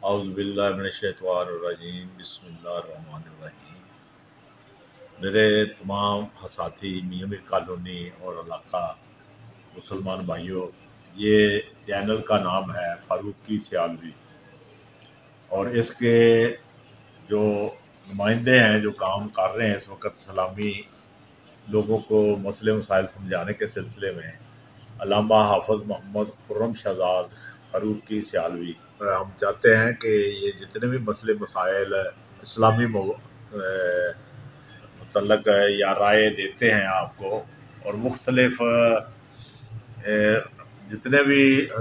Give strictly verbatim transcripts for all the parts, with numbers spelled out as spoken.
औज़ु बिल्लाहि मिनश्शैतानिर्रजीम बिस्मिल्लाहिर्रहमानिर्रहीम। मेरे तमाम साथी मियाँ मीर कॉलोनी और इलाका मुसलमान भाइयों, ये चैनल का नाम है फारूकी सियालवी और इसके जो नुमाइंदे हैं जो काम कर रहे हैं इस वक्त सलामी लोगों को मसले मसाइल समझाने के सिलसिले में अल्लामा हाफिज मोहम्मद खुर्रम शहजाद फारूकी सियालवी। हम चाहते हैं कि ये जितने भी मसले मसाइल इस्लामी मुतल्लक या राय देते हैं आपको और मुख्तलिफ जितने भी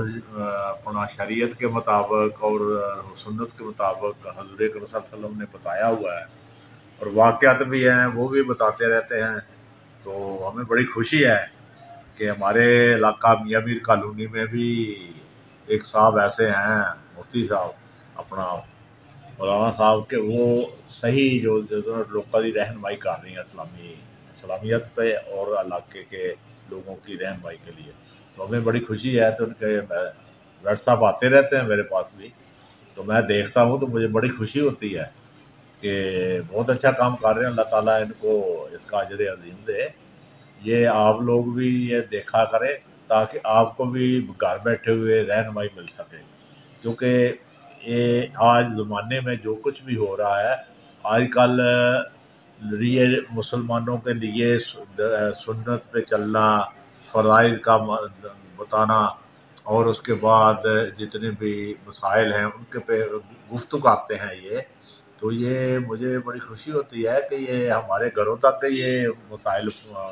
अपना शरीयत के मुताबिक और सुन्नत के मुताबिक हज़रत अकरम सल्लल्लाहु अलैहि वसल्लम ने बताया हुआ है और वाक़यात भी हैं वो भी बताते रहते हैं। तो हमें बड़ी खुशी है कि हमारे इलाका मियाँ मीर कॉलोनी में भी एक साहब ऐसे हैं, मुफ्ती साहब अपना मौलाना साहब के, वो सही जो जो लोगों की रहनुमाई कर रही हैं इस्लामी इस्लामियत पे और इलाके के लोगों की रहनुमाई के लिए। तो हमें बड़ी खुशी है। तो उनके व्हाट्सअप आते रहते हैं मेरे पास भी, तो मैं देखता हूँ तो मुझे बड़ी खुशी होती है कि बहुत अच्छा काम कर रहे हैं। अल्लाह ताला इनको इसका अजर अज़ीम दे। ये आप लोग भी ये देखा करें ताकि आपको भी घर बैठे हुए रहनुमाई मिल सके, क्योंकि ये आज ज़माने में जो कुछ भी हो रहा है आजकल लिए मुसलमानों के लिए सुन्नत पे चलना, फ़राइज़ का बताना और उसके बाद जितने भी मसाइल हैं उनके पे गुफ्तगू करते हैं ये। तो ये मुझे बड़ी खुशी होती है कि ये हमारे घरों तक ये मसाइल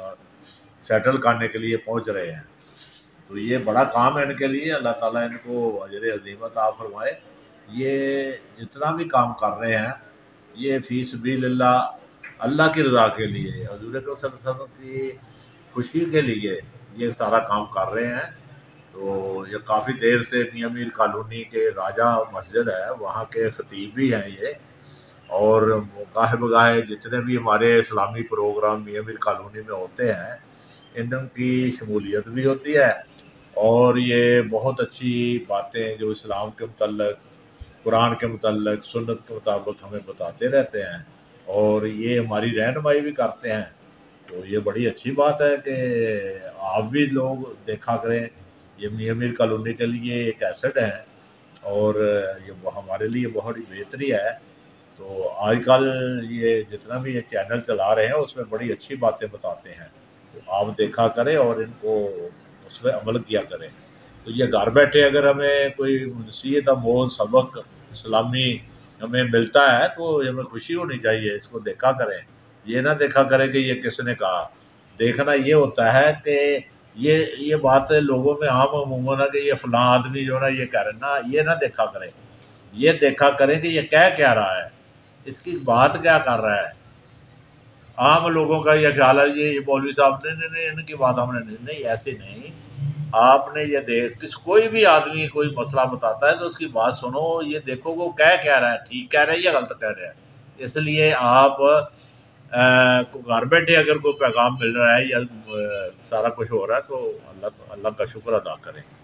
सेटल करने के लिए पहुंच रहे हैं। तो ये बड़ा काम है इनके लिए। अल्लाह ताला इनको अजर अज़ीम अता फरमाए। ये जितना भी काम कर रहे हैं ये फ़ी सबीलिल्लाह अल्लाह की रज़ा के लिए, हज़ूर अकरम सल्लल्लाहु अलैहि वसल्लम की खुशी के लिए ये सारा काम कर रहे हैं। तो ये काफ़ी देर से मियाँ मीर कॉलोनी के राजा मस्जिद है वहाँ के ख़तीब भी हैं ये, और गाहे बगाहे जितने भी हमारे इस्लामी प्रोग्राम मियाँ मीर कॉलोनी में होते हैं इनकी शमूलियत भी होती है। और ये बहुत अच्छी बातें जो इस्लाम के मुतल्लिक़, कुरान के मुतल्लिक़, सुन्नत के मुताबिक हमें बताते रहते हैं और ये हमारी रहनुमाई भी करते हैं। तो ये बड़ी अच्छी बात है कि आप भी लोग देखा करें। ये मियाँ मीर कॉलोनी के लिए एक एसेट है और ये हमारे लिए बहुत ही बेहतरी है। तो आजकल ये जितना भी ये चैनल चला रहे हैं उसमें बड़ी अच्छी बातें बताते हैं, तो आप देखा करें और इनको उस पर अमल किया करें। तो ये घर बैठे अगर हमें कोई नसीहत आमोज़ सबक इस्लामी हमें मिलता है तो हमें खुशी होनी चाहिए। इसको देखा करें, ये ना देखा करें कि ये किसने कहा। देखना ये होता है कि ये ये बात लोगों में आम अमूमन है कि ये फ़लाँ आदमी जो ना ये कह रहे ना, ये ना देखा करें। ये देखा करें कि ये कह क्या रहा है, इसकी बात क्या कर रहा है। आम लोगों का ये ख्याल है ये मौलवी साहब ने नहीं नहीं इनकी बात हमने नहीं, नहीं ऐसे नहीं। आपने ये देख किस कोई भी आदमी कोई मसला बताता है तो उसकी बात सुनो, ये देखो वो कह क्या रहा है, ठीक कह रहा है या गलत कह रहा है। इसलिए आप घर बैठे अगर कोई पैगाम मिल रहा है या सारा कुछ हो रहा है तो अल्लाह अल्लाह का शुक्र अदा करें।